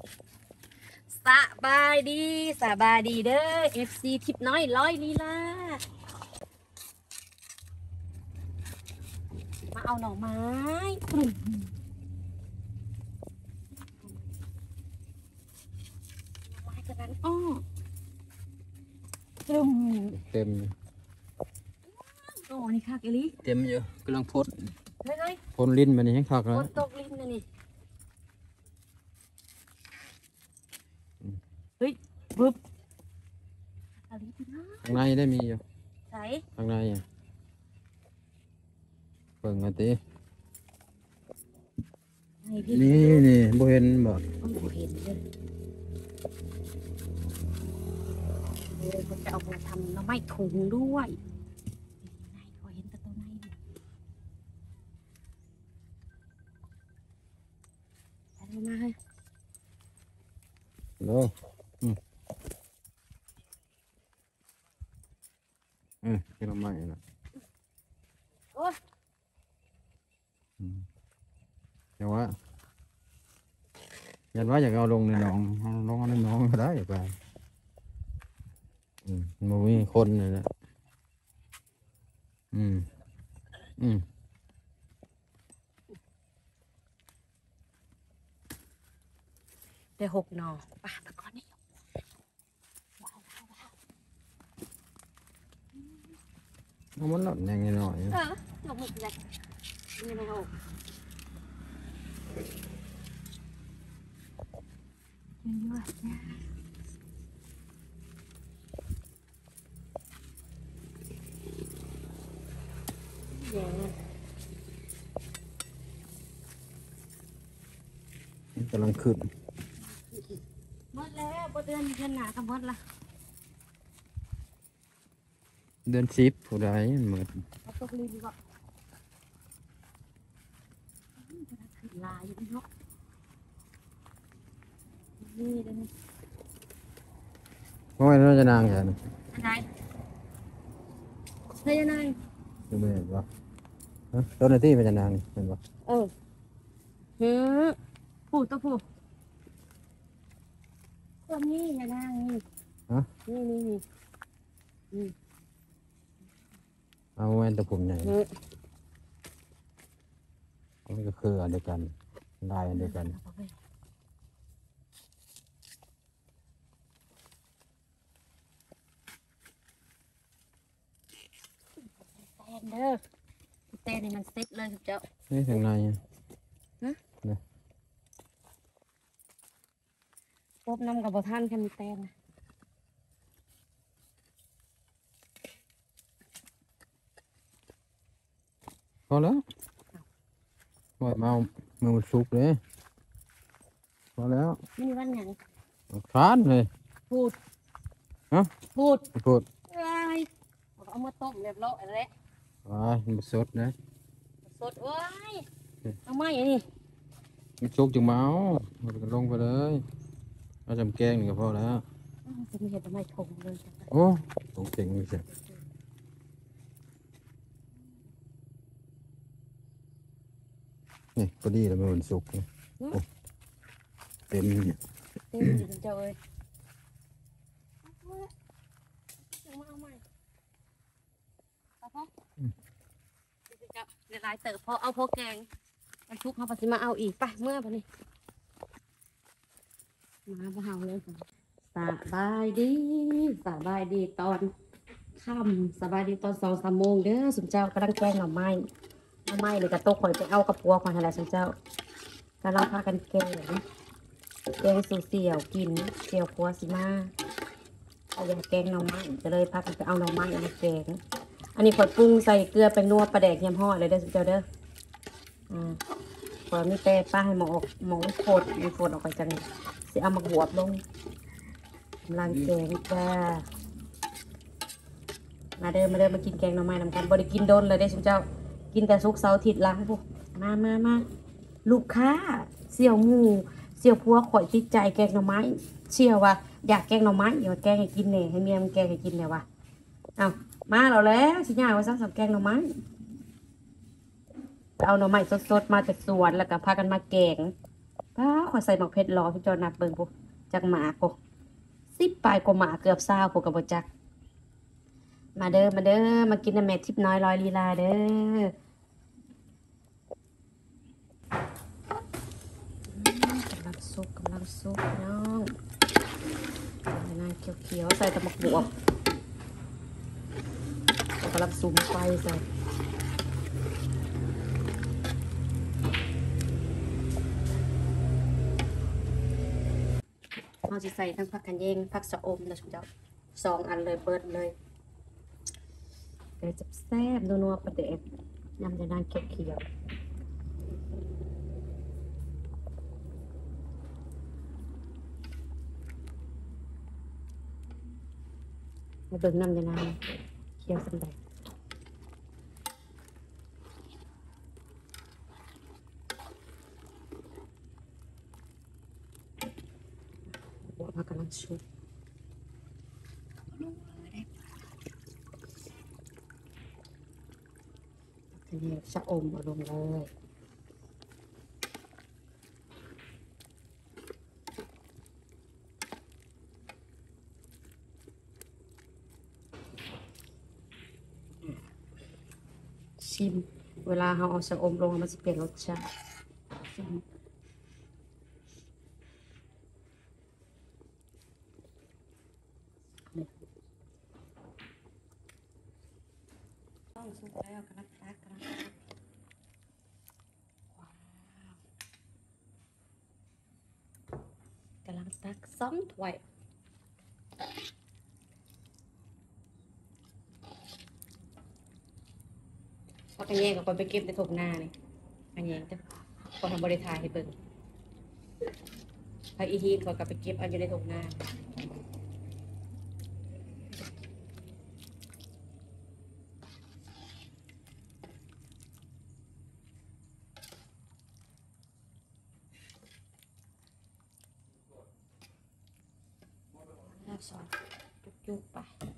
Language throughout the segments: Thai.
สบายดีสบายดีเด้อ FC ทิปน้อยร้อยลีลามาเอาหน่อไม้กลุ่มไม้กระดานอ้อกลุ่มเต็มโอ้นี่ค่ะเกลี่เต็มอยู่กำลังพดเฮ้ยพดลิ้นมันนี่ให้คักแล้วฝนตกลิ้นนะนี่เฮ้ยบึ๊บอะไรพี่น้องข้างในได้มีอยู่ใส่ข้างในอ่ะเปิดมาตีนี่บ่เห็นบ่เห็นเลยเขาจะเอามาทำน้ำไม้ถุงด้วยไหนขอเห็นแต่ตัวไหนอะไรมาให้โลกินน้ำใหม่นะโอ้ยแต่ว่ายันว่าอยากเอาลงในหนองลงในหนองก็ได้ไปมันมีคนเลยนะได้6 หน่อป่ะตะกอนนี่มันหล่นยังไงหน่อยหลบหมดเลยนี่นะโอ้เยอะแย่กำลังขึ้นหมดแล้วเดือนหนากับหมดละเดือน10ผู้ใดหมดเอาตกลีดีกว่าขึ้นลายอยู่เนาะนี่เดี๋ยวนี้เพราะว่าเราจะนางอย่างนี้อะไรเฮ้ยนายดูไม่เห็นปะต้นนาที่เป็นจะนางเห็นปะพูดตัวนี้อย่านางนี่นี่เอาแว่นตะปุ่มใหญ่นี่ก็คืออันเดียวกันลายอันเดียวกันเด้อเต้นนี่มันเซ็ตเลยครับเจ้านี่ทางในพบน้ำกับบท่านแค่มีเต้นพอแล้วปล่อยเมามือสุกเลยพอแล้วนี่วันไหนคานเลยพูดอะไรเอามาต้มเรียบร้อยแล้วมันสดนะสดเว้ยเอาไม่นี่มันสุกจึงเมามันลงไปเลยเอาจำแกงนี่ก็พอแล้วจะมีเห็ดทำไมถงเลยโอ้ตรงเก่งเลยจ้ะนี่พอดีแล้วมันสุกเต็มเนี่ยเต็มอยู่เจ้าเอ้ยมาเอาใหม่พ่อเดี๋ยวลายเติบพอเอาพอแกงมันทุกเขาปฏิมาเอาอีกไปเมื่อปะนี่มาบ่เฮาเลยสบายดีตอนค่ำสบายดีตอน2-3 โมงเด้อสุนเจ้ากำลังแกงหน่อไม้เลยกระโตกข่อยไปเอากระปัวข่อยอะไรสุนเจ้ากำลังพากันแกงสู่เสี่ยวกินเสี่ยวครัวสิมาเอาอย่างแกงหน่อไม้ก็เลยพากันไปเอาหน่อไม้มาแกงอันนี้ข่อยปรุงใส่เกลือแป้งนัวปลาแดกยำห่อเลยเด้อสุนเจ้าเด้อข่อยมีแต่ป้าให้หมอโคตรมีโคตรออกไปจังสิเอามาบวบลงกำลังแกงจ้ามาเดินมากินแกงหน่อไม้นำกันบริกินโดนเลยได้สุนเจ้ากินแต่ซุกเสาร์อาทิตย์ล้างพวกมาลูกค้าเสี่ยวหมูเสี่ยวพัวข่อยติดใจแกงหน่อไม้เชี่ยวว่าอยากแกงหน่อไม้อย่าแกงให้กินเนี่ยให้เมียมันแกงให้กินเนี่ยว่ะเอามาเราแล้วสิย่าว่าสักแกงหน่อไม้เอาหน่อไม้สดๆมาจากสวนแล้วก็พากันมาแกงป้าขอยใส่หมักเผ็ดรอพี่จอนับเบิ่งปุ๊จากหมาปุ๊10 ปลายกว่าหมาเกือบ20ปุ๊กับบ่จักมาเด้อมาเด้อมากินน้ำแม่ทิพย์น้อยร้อยลีลาเด้อ กำลังสุกน้องนางเขียวๆใส่ตะมกบวบกำลังซูมไฟใส่เราจะใส่ทั้งผักกันเยงผักสะอมนะชุบเจ้า2 อันเลยเปิดเลยเดี๋ยวจะแซ่บนัวๆประเด็ดนำจะนางเขียวมาเบิ่งน้ำจะนางเขียวสำเร็จหัวผักกำลังชุบทีนี้ชะอมเอาลงเลยชิมเวลาเราเอาชะอมลงมันจะเปลี่ยนรสชาติชิมต้องสุกแล้วกระลับตักกระลับตักว้าวกำลังตัก2 ถ้วยพอกันแยงกับคนไปเก็บในถุงหน้านี่กันแยงจะคนทำบริทายให้เบิ่งพออีทีนเขากลับไปเก็บเอาอยู่ในถุงหน้าแล้วซอยจุกๆไป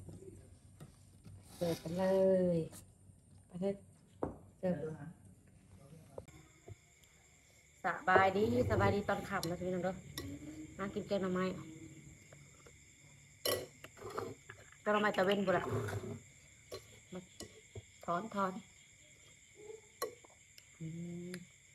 เสิร์ฟกันเลยไปเลยเสิร์ฟสบายดีสบายดีตอนค่ำนะพี่น้องเด้อมากินแกงหน่อไม้แกงหน่อไม้ตะเวนบุระมาถอนอืม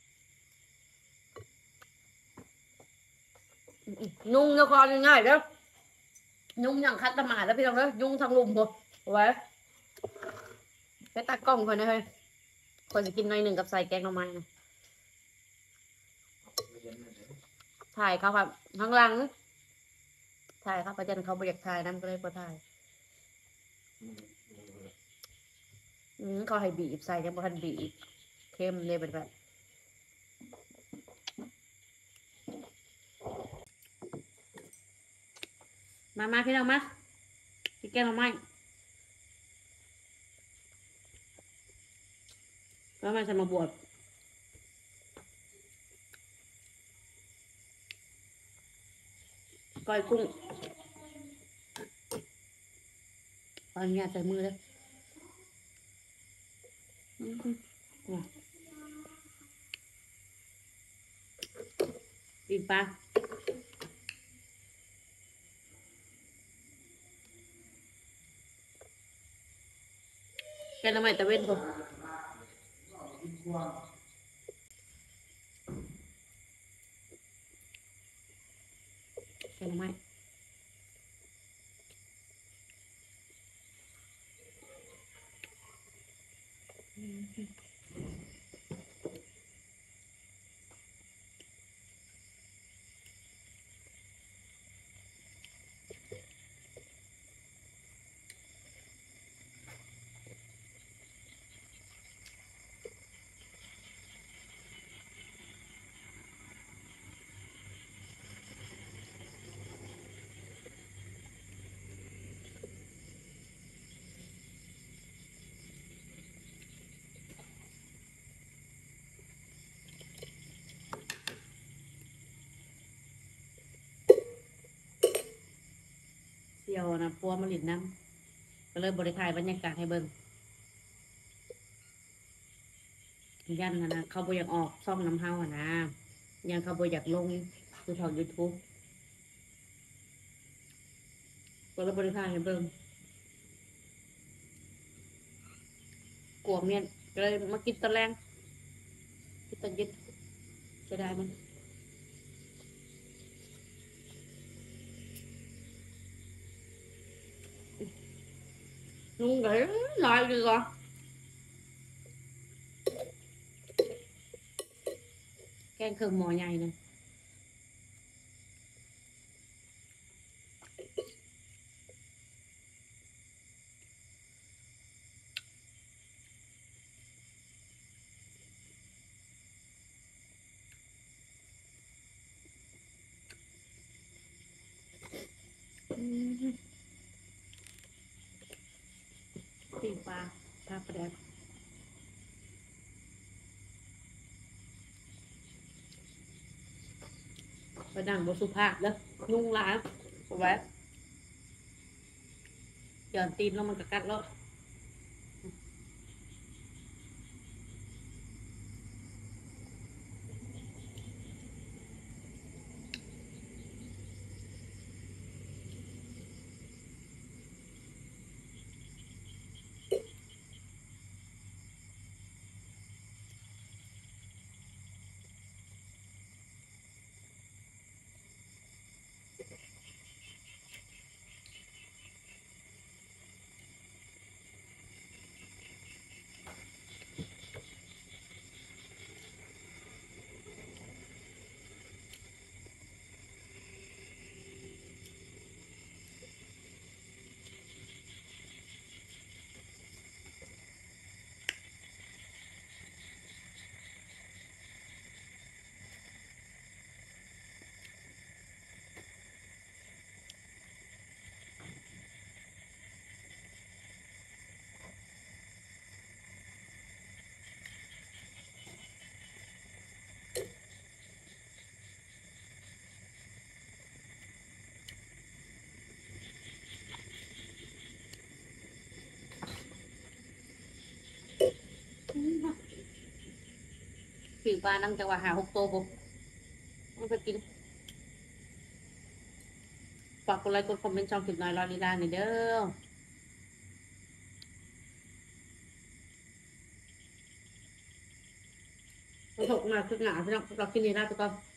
นุ่งนครง่ายๆเด้อนุ่งอย่างคัดตะหมาแล้วพี่น้องเด้อยุ่งทางลุมบ่ไว้ไปตักกล้องคนนะเฮ้ยคนจะกินหน่อยหนึ่งกับใส่แกงหน่อไม้นะถ่ายเขาครับข้างหลังถ่ายครับอาจารย์เขาบอยากถ่ายน้ำก็เลยพอถ่ายเขาให้บีบใส่ยังบ่ทันบีบเข้มเลยแบบมาพี่น้องมากินแกงหน่อไม้แล้วมันจะมาบวชก้อยกุ้งตอนนี้ใส่มือเลยปีนปลาแกงหน่อไม้ตะเวนผมแกงหน่อไม้เที่ยวนะปัวมาหลินน้ำก็เลยบริถ่ายบรรยากาศให้เบิ่งยันนะเขาบ่อยากออกซ่องน้ำเฮานะยังเขาบ่อยากลงคือทาง YouTube ก็เลยบริการให้เบิ่งกลัวเมียนก็เลยมากินตอนแรงกินตอนเย็นจะได้มันลุงđể lại đi rồi cái cơm mò nhầy nè tìm pha đẹp và đằng bộ sụp hạt đó nung lại có bé giờ tin nó mình cắt lỡผิวปลานั่งจังหวะหา6 ตัวผมมันไปกินฝากกดไลค์กดคอมเมนต์ช่องคลิปน้อยรอลีลาหน่อยเด้อประสบมาคือหนาพี่น้องเรากินนี่ได้ทุกคน